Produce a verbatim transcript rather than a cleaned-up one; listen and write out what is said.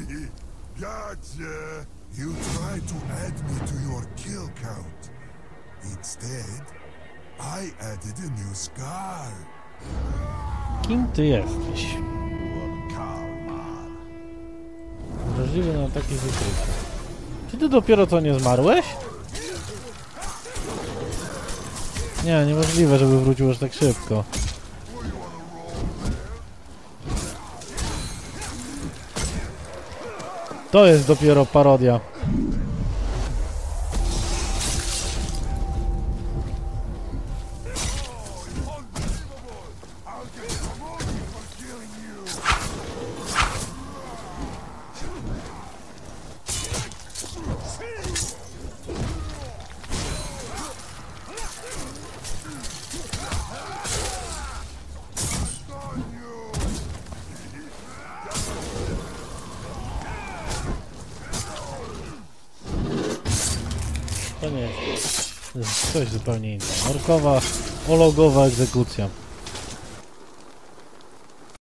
Gotcha! You tried to add me to your kill count. Instead, I added a new scar. Kim ty jesteś? Wrażliwy na takie wykrycie. Czy ty dopiero co nie zmarłeś? Nie, niemożliwe, żeby wrócił aż tak szybko. To jest dopiero parodia. To nie jest. To jest coś zupełnie innego. Orkowa, ologowa egzekucja.